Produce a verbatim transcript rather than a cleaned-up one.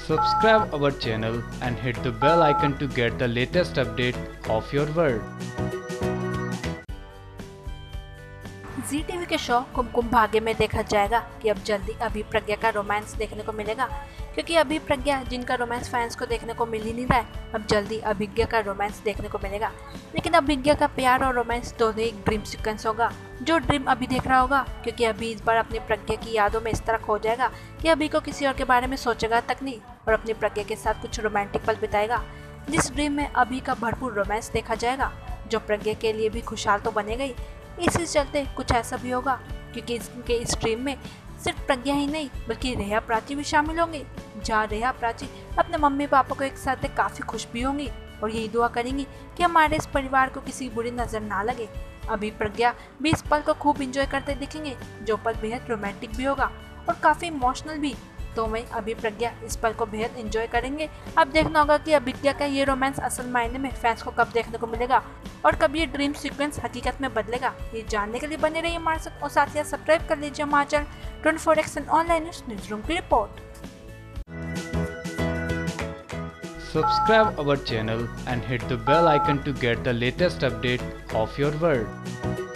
Subscribe our channel and hit the bell icon to get the latest update of your world. Zee TV के show Kumkum Bhagya में देखा जाएगा कि अब जल्दी अभी प्रज्ञा का रोमांस देखने को मिलेगा, क्योंकि अभी प्रज्ञा जिनका रोमांस फैंस को देखने को मिल ही नहीं रहा है, अब जल्दी अभिज्ञा का रोमांस देखने को मिलेगा। लेकिन अभिज्ञा का प्यार और रोमांस दोनों एक ड्रीम सीक्वेंस होगा, जो ड्रीम अभी देख रहा होगा, क्योंकि अभी इस बार अपनी प्रज्ञा की यादों में इस तरह खो जाएगा कि अभी को किसी और के बारे में सोचेगा तक नहीं और अपनी प्रज्ञा के साथ कुछ रोमांटिक पल बिताएगा, जिस ड्रीम में अभी का भरपूर रोमांस देखा जाएगा, जो प्रज्ञा के लिए भी खुशहाल तो बनेगा ही। इसी चलते कुछ ऐसा भी होगा, क्योंकि इनके इस ड्रीम में सिर्फ प्रज्ञा ही नहीं बल्कि रेहा प्राची भी शामिल होंगी, जहाँ रेहा प्राची अपने मम्मी पापा को एक साथ काफ़ी खुश भी होंगी और यही दुआ करेंगी कि हमारे इस परिवार को किसी बुरी नज़र ना लगे। अभी प्रज्ञा भी इस पल को खूब इंजॉय करते दिखेंगे, जो पल बेहद रोमांटिक भी होगा और काफ़ी इमोशनल भी। तो मैं अभी प्रज्ञा इस पल को बेहद एंजॉय करेंगे। अब देखना होगा कि अभिज्ञा का ये रोमांस असल मायने में फैंस को कब देखने को मिलेगा और कब ये ड्रीम सीक्वेंस हकीकत में बदलेगा। ये जानने के लिए बने रहिए हमारे साथ और साथ ही सब्सक्राइब कर लीजिए हमारा channel twenty four action online news room की रिपोर्ट। Subscribe our channel and hit the bell icon to get the latest update of your world.